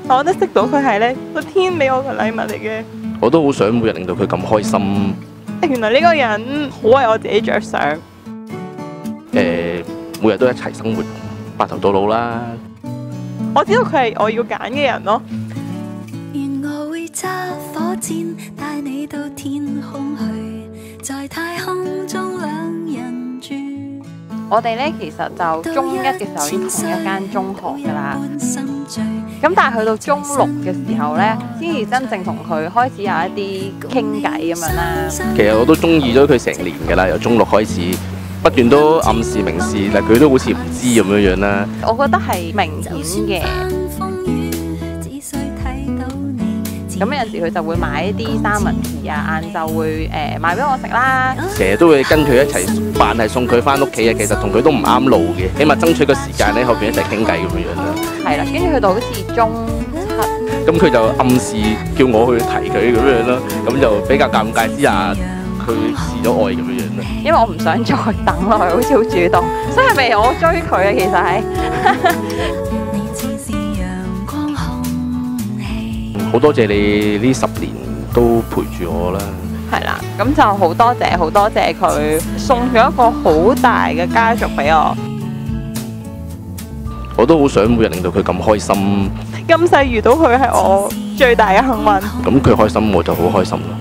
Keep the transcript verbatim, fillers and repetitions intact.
我覺得識到佢係咧個天俾我嘅禮物嚟嘅。 我都好想每日令到佢咁開心。 原來呢個人好為我自己着想。 誒、呃，每日都一齊生活，白頭到老啦。 我知道佢係我要揀嘅人咯。 願我會揸火箭帶你到天空去，在太空中兩人住。 我哋咧其實就中一嘅時候已經同一間中學噶啦，咁但係去到中六嘅時候咧，先至真正同佢開始有一啲傾偈咁樣啦。 其實我都中意咗佢成年㗎啦，由中六開始，不斷都暗示明示，但佢都好似唔知咁樣樣啦。 我覺得係明顯嘅。咁有陣時佢就會買一啲三文治啊，晏晝會誒、呃、買俾我食啦。 成日都會跟佢一齊扮係送佢翻屋企啊，其實同佢都唔啱路嘅，起碼爭取個時間喺後邊一齊傾偈咁樣樣啦。 係啦，跟住去到好似中七， 咁佢就暗示叫我去提佢咁樣咯，咁就比較尷尬之下，佢示咗愛咁樣樣啦。 因為我唔想再等落去，好似好主動，所以係咪我追佢啊？其實係。 好多謝你呢十年都陪住我啦。 係啦，咁就好多謝好多謝佢送咗一個好大嘅家族俾我。 我都好想每日令到佢咁開心。 今世遇到佢係我最大嘅幸運。 咁佢開心我就好開心啦。